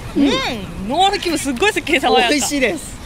ノンアルキムすっごいすっきり爽やか。 美味しいです。